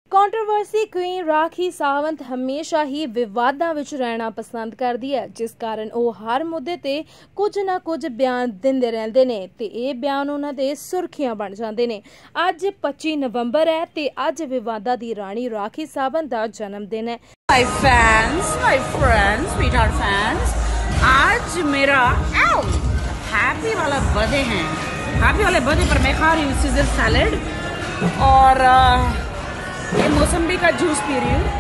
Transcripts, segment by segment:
Controversy queen Rakhi Sawant हमेशा ही विवादां विच रहना पसंद करदी है, जिस कारण वो हर मुद्दे ते कुछ ना कुछ बयान दिंदे रहंदे ने ते ये बयान उन्हां दे सुर्खियां बन जांदे ने। अज 25 नवंबर है ते अज विवादां दी राणी राखी सावंत दा जन्मदिन है। My fans, my friends, sweetheart fans, आज मेरा हैप्पी वाला बर्थडे है। हैप्पी वाले बर्थडे पर मैं खा रही हूँ सीजर सैलेड और ये मौसम्बी का जूस पी रही हूँ।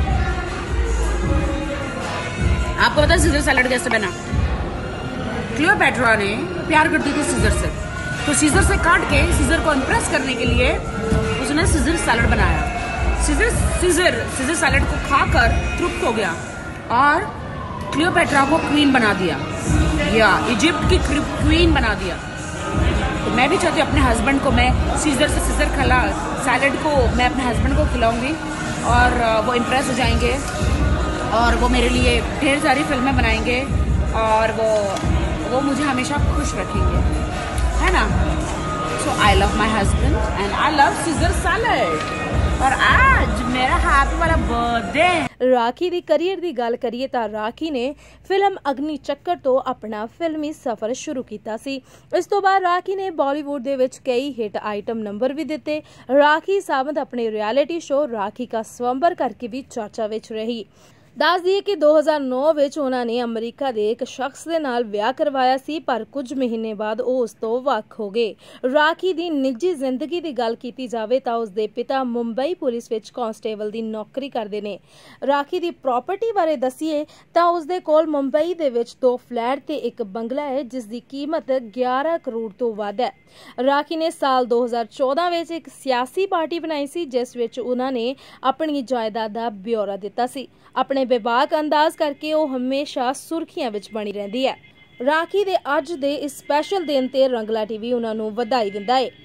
आपको पता है सीजर सैलेड कैसे बना? क्लियोपेट्रा ने प्यार करती थी सीजर से, तो सीजर से काट के सीजर को इम्प्रेस करने के लिए उसने सीजर सैलेड बनाया। सीजर सैलेड को खाकर तृप्त हो गया और क्लियोपेट्रा को क्वीन बना दिया, या इजिप्ट की क्वीन बना दिया। तो मैं भी चाहती हूँ अपने हस्बैंड को, मैं सीजर सैलेड को मैं अपने हस्बैंड को खिलाऊंगी और वो इम्प्रेस हो जाएंगे और वो मेरे लिए ढेर सारी फिल्में बनाएंगे और वो मुझे हमेशा खुश रखेंगे, है ना? So I love my husband and I love Caesar salad और आज मेरा हैप्पी वाला बर्थडे। राखी दी करियर दी गल करिए तां राखी ने फिल्म अग्नि चक्कर तो अपना फिल्मी सफर शुरू किया सी। इस तो बाद राखी ने बॉलीवुड दे विच कई हिट आइटम नंबर भी दिते। राखी सावंत अपने रियलिटी शो राखी का स्वयंवर करके भी चर्चा विच रही। दस दिए कि 2009 विच उन्होंने अमरीका के एक शख्स के नाल विआह करवाया सी, पर कुछ महीने बाद वो उस तो वख हो गए। राखी दी निजी जिंदगी की गल की जाए तो उसके पिता मुंबई पुलिस विच कांस्टेबल की नौकरी करते हैं। राखी की प्रॉपर्टी बारे दसीए तो उसके कोल मुंबई दे विच 2 फ्लैट ते एक बंगला है जिसकी कीमत 11 करोड़ तो वध है। राखी ने साल 2014 विच एक सियासी पार्टी बनाई सी जिस विच उन्होंने अपनी जायदाद का ब्यौरा दिता सी। अपने बेबाक अंदाज करके वो हमेशा सुर्खियां विच बनी रहंदी है। राखी दे अज दे इस स्पैशल दिन ते रंगला टीवी उन्हां नूं वधाई दिंदा है।